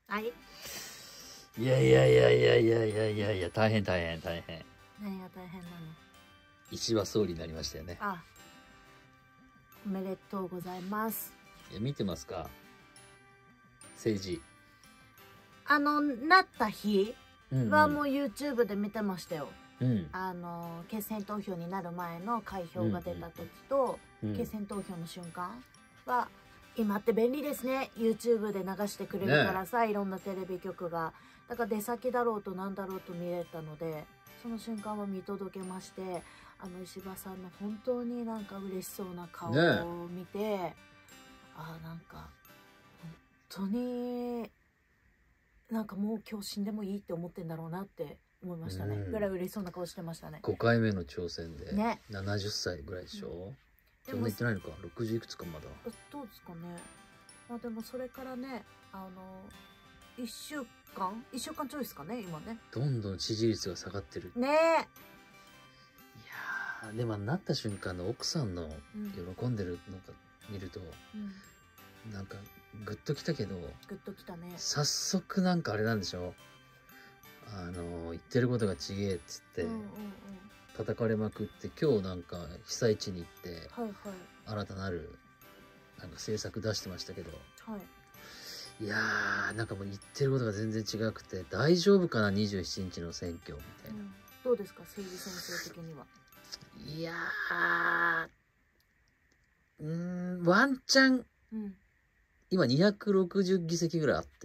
はい。 いやいやいやいやいやいやいやいや、大変大変大変。 何が大変なの？ 石破総理になりましたよね。 あ、おめでとうございます。 いや、見てますか？政治。 なった日はもうう YouTube で見てましたよ。 ん。 決選投票になる前の開票が出た時と、 うん。 決選投票の瞬間は、今って便利ですね。YouTube で流してくれるからさ、いろんなテレビ局が。だから出先だろうとなんだろうと見れたので、その瞬間は見届けまして、石破さんの本当になんか嬉しそうな顔を見て、なんか、本当に、なんかもう今日死んでもいいって思ってんだろうなって思いましたね。ぐらい嬉しそうな顔してましたね。 5回目の挑戦で、 ね、 70歳ぐらいでしょ。去年行ってないのか、60いくつかまだ。 どうですかね。でもそれからね、1週間ちょいですかね、今ね。 どんどん支持率が下がってる。 ねえ。 いやー、でもなった瞬間の奥さんの喜んでるのか見ると、なんかグッときたけど、 グッときたね。 早速なんかあれなんでしょ。言ってることがちげえっつって、叩かれまくって、今日なんか被災地に行って、新たなるなんか政策出してましたけど、いやー、なんかもう言ってることが全然違くて、大丈夫かな、27日の選挙みたいな。 どうですか、政治先生的には。 いやー、ワンチャン、今260議席ぐらいあって、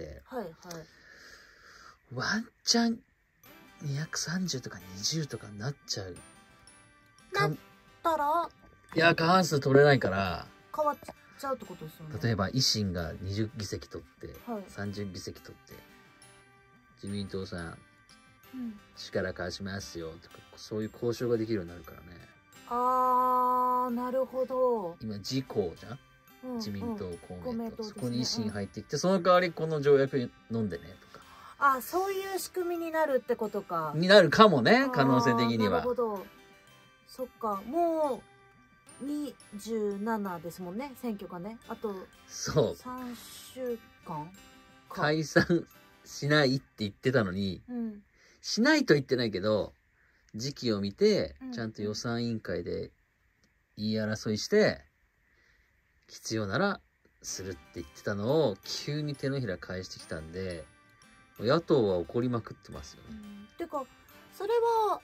ワンチャン230とか20とかになっちゃう。 なったら、 いや、過半数取れないから、 変わっちゃうってことですよね。 例えば維新が20議席取って、30議席取って、自民党さん、力貸しますよとか、そういう交渉ができるようになるからね。 なるほど。 今自公じゃん、自民党、公明党、そこに維新入ってきて、その代わりこの条約飲んでねとか。 そういう仕組みになるってことか。 になるかもね、可能性的には。 なるほど。そっか、もう27ですもんね、選挙がね。あとそう 3週間か。 解散しないって言ってたのに、しないと言ってないけど、時期を見てちゃんと予算委員会で言い争いして、必要ならするって言ってたのを急に手のひら返してきたんで、野党は怒りまくってますよね。 てかそれは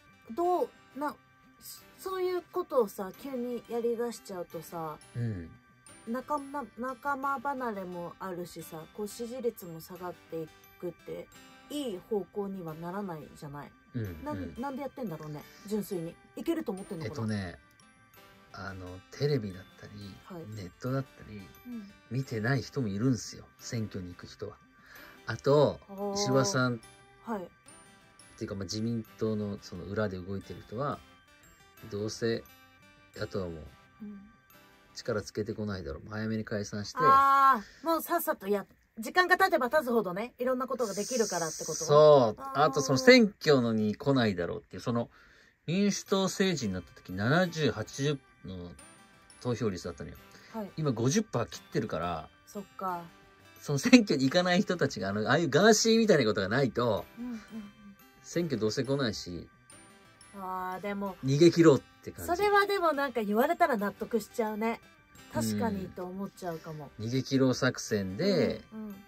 そういうことをさ、急にやりだしちゃうとさ、仲間離れもあるしさ、こう支持率も下がっていくっていい方向にはならないじゃない。なんでやってんだろうね。純粋にいけると思ってんのかな。 テレビだったり、ネットだったり、見てない人もいるんすよ、選挙に行く人は。あと石破さんっていうか、自民党のその裏で動いてる人は、どうせ野党も力つけてこないだろう、早めに解散して、 もうさっさと時間が経てば経つほどね、いろんなことができるからってこと。 そう。あとその選挙のに来ないだろうっていう、その民主党政治になった時70、80の投票率だったのよ。今 50% 切ってるから。 そっか。その選挙に行かない人たちが、ああいうガーシーみたいなことがないと、選挙どうせ来ないし、 でも逃げ切ろうって感じ。 それはでもなんか言われたら納得しちゃうね。確かにと思っちゃうかも。 逃げ切ろう作戦で、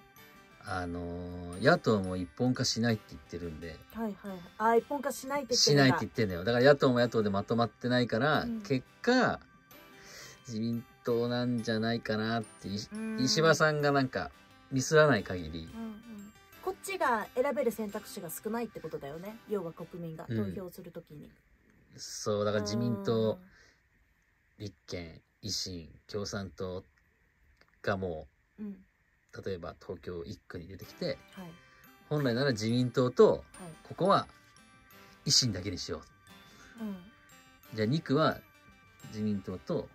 野党も一本化しないって言ってるんで。 一本化しないって言ってるんだ。 しないって言ってんだよ。だから野党も野党でまとまってないから、結果、自民党なんじゃないかなって、石破さんがなんかミスらない限り。 こっちが選べる選択肢が少ないってことだよね。要は国民が投票するときに。 そう、だから自民党、立憲、維新、共産党がもう、例えば東京1区に出てきて、本来なら自民党と、ここは維新だけにしよう。じゃあ2区は自民党と、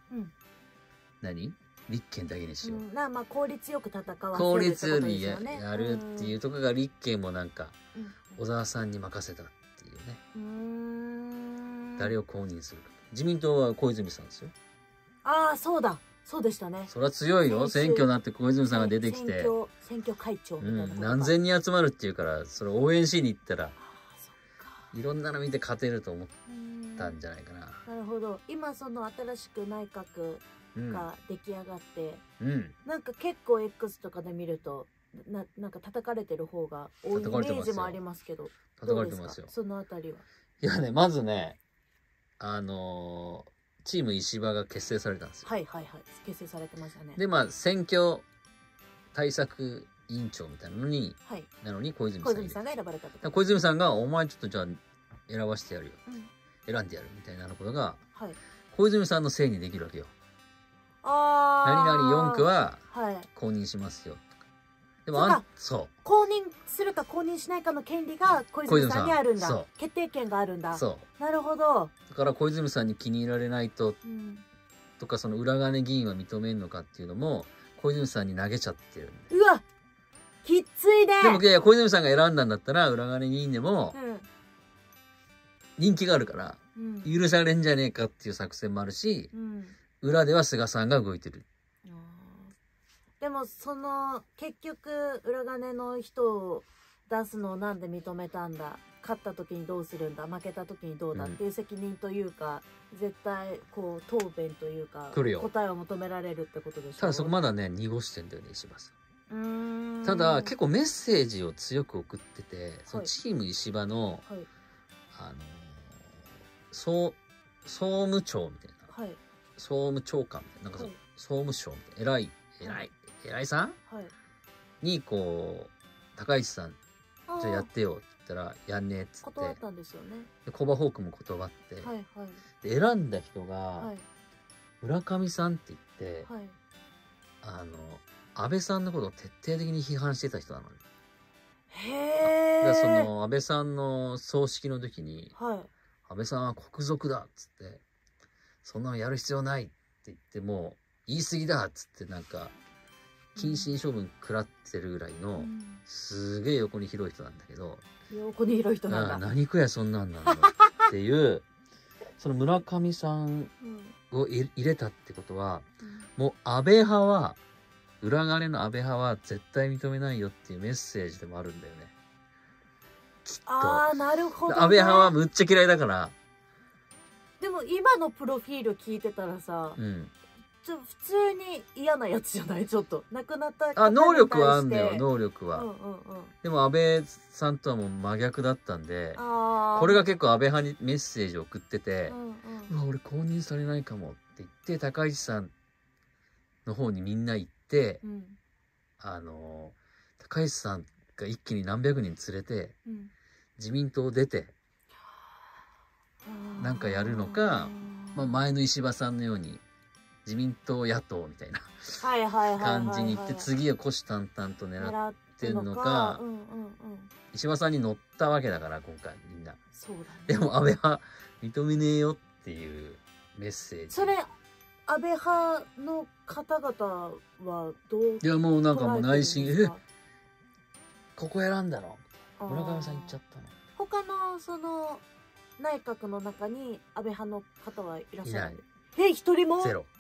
立憲だけにしよう。 効率よく戦わせるってこと効率よりですよね。 やるっていうところが、立憲もなんか、小沢さんに任せたっていうね。誰を公認するか。自民党は小泉さんですよ。 そうだ。 そうでしたね。 そりゃ強いよ。選挙になって小泉さんが出てきて。 選挙会長みたいな、 何千人集まるっていうから、それ応援しに行ったら、いろんなの見て勝てると思ったんじゃないかな。 なるほど。今その新しく内閣が出来上がって、なんか結構 X とかで見ると、なんか叩かれてる方が多いイメージもありますけど、 叩かれてますよ。 そのあたりは。 いやね、まずね、チーム石破が結成されたんですよ。 結成されてましたね。 で、まあ、選挙対策委員長みたいなのに、なのに小泉さんが選ばれたと。 小泉さんが、お前ちょっとじゃあ選ばしてやるよ。選んでやるみたいなことが、小泉さんのせいにできるわけよ。何々4区は公認しますよ。でもそう。 公認するか公認しないかの権利が小泉さんにあるんだ。決定権があるんだ。 そう。 なるほど。 だから小泉さんに気に入られないと、とかその裏金議員は認めるのかっていうのも、小泉さんに投げちゃってる。 うわきついね。 でもいや小泉さんが選んだんだったら、裏金議員でも、人気があるから、許されんじゃねえかっていう作戦もあるし、裏では菅さんが動いてる。 でも結局裏金の人を出すのをなんで認めたんだ、勝った時にどうするんだ、負けた時にどうだっていう責任というか、絶対こう答弁というか答えを求められるってことでしょ。 ただそこまだね濁してんだよね石破さん。ただ結構メッセージを強く送ってて、そのチーム石破の、総務長みたいな、総務長官みたいな、なんか総務省みたいな偉いさん、にこう高市さんじゃあやってよって言ったらやんねえっつって断ったんですよね。 でコバホークも断って、で選んだ人が、村上さんって言って、安倍さんのことを徹底的に批判してた人なのに。その安倍さんの葬式の時に、安倍さんは国賊だっつってそんなのやる必要ないって言っても言い過ぎだっつってなんか謹慎処分食らってるぐらいの、すげえ横に広い人なんだけど、 横に広い人なんだ。 何食やそんなんなんだっていうその村上さんを入れたってことは、もう安倍派は裏金の安倍派は絶対認めないよっていうメッセージでもあるんだよね。きっと。 なるほど、ね。 安倍派はむっちゃ嫌いだから。 でも今のプロフィール聞いてたらさ、普通に嫌なやつじゃない？ちょっと亡くなった方に対して。 能力はあるんだよ、能力は。でも安倍さんとはもう真逆だったんで、これが結構安倍派にメッセージを送ってて、うわ俺公認されないかもって言って高市さんの方にみんな行って、高市さんが一気に何百人連れて、自民党を出てなんかやるのか、前の石破さんのように自民党野党みたいな感じに行って次を虎視眈々と狙ってるのか、石破さんに乗ったわけだから今回みんな。でも安倍派認めねえよっていうメッセージ。 それ安倍派の方々はどう？ いやもうなんかもう内心ここ選んだの村上さん言っちゃったの。 他のその内閣の中に安倍派の方はいらっしゃる？一人も？ ゼロ。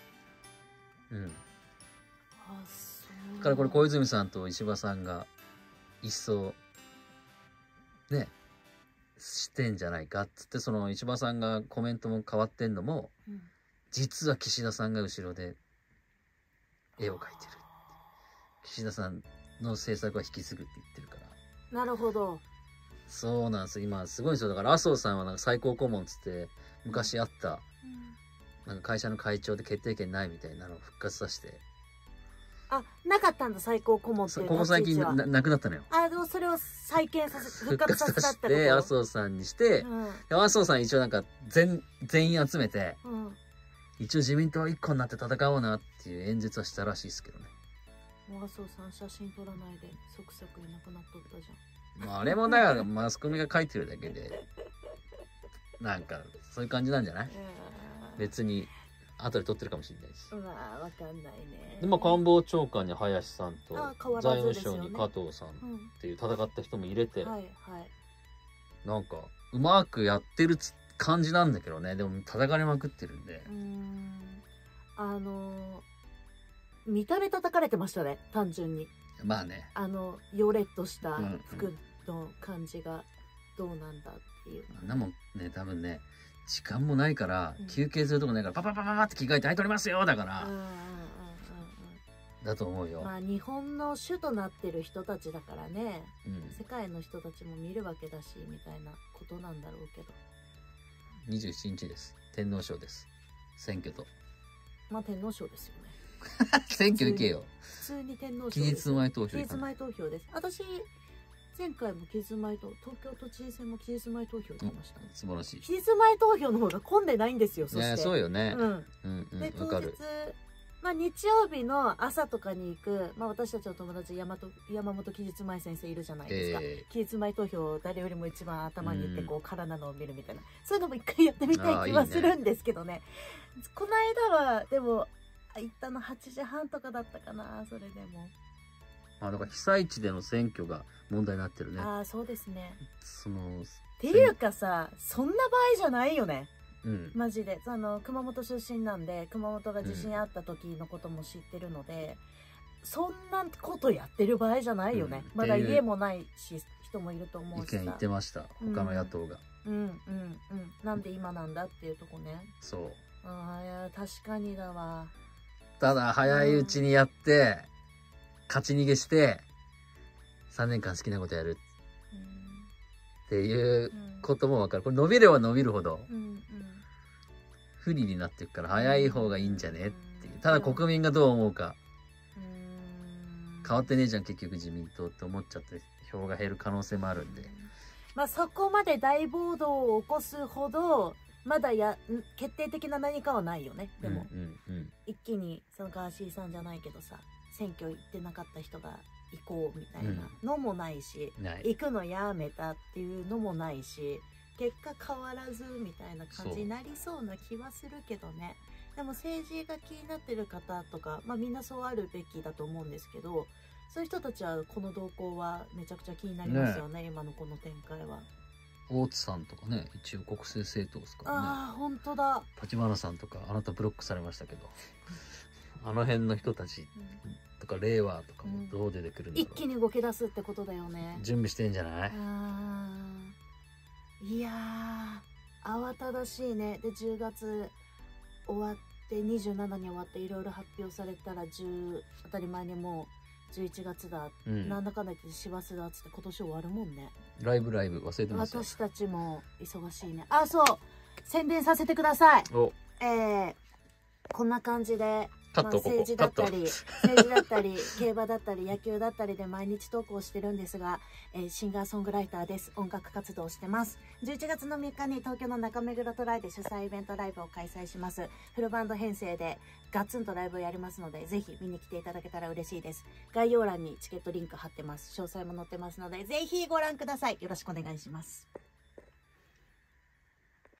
だからこれ小泉さんと石破さんが一層ねしてんじゃないかっつって、その石破さんがコメントも変わってんのも、実は岸田さんが後ろで絵を描いてる。岸田さんの政策は引き継ぐって言ってるから。 なるほど。 そうなんですよ。今すごいんですよ。だから麻生さんはなんか最高顧問っつって昔あった、なんか会社の会長で決定権ないみたいなのを復活させて。 なかったんだ最高顧問っていう。 ここ最近なくなったのよ。 でもそれを再建させ復活させたってことで麻生さんにして、麻生さん一応なんか全員集めて、一応自民党は一個になって戦おうなっていう演説はしたらしいですけどね。 麻生さん写真撮らないで即席いなくなっとったじゃん。 あれもだからマスコミが書いてるだけでなんかそういう感じなんじゃない？別に後で撮ってるかもしれないし。 わかんないね。 で官房長官に林さんと財務省に加藤さんっていう戦った人も入れて、なんかうまくやってる感じなんだけどね。でも叩かれまくってるんで。 見た目叩かれてましたね、単純に。 まあね。 ヨレっとした服の感じがどうなんだっていう。 あんなもんね、多分ね、時間もないから、休憩するとこないから、パパパパパって着替えて、はい、撮りますよだから。だと思うよ。 まあ、日本の首都なってる人たちだからね、世界の人たちも見るわけだし、みたいなことなんだろうけど。 27日です。天皇賞です。選挙と。 まあ、天皇賞ですよね。 選挙行けよ。 普通に天皇賞です。 期日前投票。 期日前投票です。私、前回も期日前投票、東京都知事選も期日前投票行きましたね。 素晴らしい。 期日前投票の方が混んでないんですよ、そして。 そうよね。 で、当日、まあ、日曜日の朝とかに行く、まあ、私たちの友達、山本期日前先生いるじゃないですか。期日前投票、誰よりも一番頭にいって、こう、空なのを見るみたいな。そういうのも一回やってみたい気はするんですけどね。この間は、でも、行ったの8時半とかだったかな、それでも。 だから被災地での選挙が問題になってるね。 ああ、そうですね。 っていうかさ、そんな場合じゃないよね。マジで。熊本出身なんで、熊本が地震あった時のことも知ってるので、そんなことやってる場合じゃないよね。まだ家もないし、人もいると思うしさ。 意見言ってました。他の野党が。 なんで今なんだっていうとこね。 そう。 ああ、いや、確かにだわ。 ただ、早いうちにやって、勝ち逃げして、3年間好きなことやる。っていうこともわかる。これ伸びれば伸びるほど、不利になっていくから、早い方がいいんじゃねっていう。ただ国民がどう思うか。変わってねえじゃん、結局自民党って思っちゃって、票が減る可能性もあるんで。 まあそこまで大暴動を起こすほど、まだ決定的な何かはないよね。でも、一気にそのガーシーさんじゃないけどさ、選挙行ってなかった人が行こうみたいなのもないし、行くのやめたっていうのもないし、結果変わらずみたいな感じになりそうな気はするけどね。でも政治が気になってる方とか、まあみんなそうあるべきだと思うんですけど、そういう人たちはこの動向はめちゃくちゃ気になりますよね、今のこの展開は。 大津さんとかね、一応国政政党ですからね。 ああ、本当だ。 立花さんとか、あなたブロックされましたけど、あの辺の人たちとか、令和とかもどう出てくるんだろう。 一気に動き出すってことだよね。 準備してんじゃない？ いやー、慌ただしいね。で、10月終わって、27に終わって、いろいろ発表されたら、当たり前にもう、11月だ、なんだかんだ言って師走だっつって今年終わるもんね。 ライブ忘れてますよ。 私たちも忙しいね。あ、そう、宣伝させてください。こんな感じで、政治だったり競馬だったり野球だったりで毎日投稿してるんですが、シンガーソングライターです。音楽活動してます。11月の3日に東京の中目黒トライで主催イベントライブを開催します。フルバンド編成でガツンとライブをやりますので、ぜひ見に来ていただけたら嬉しいです。概要欄にチケットリンク貼ってます。詳細も載ってますので、ぜひご覧ください。よろしくお願いします。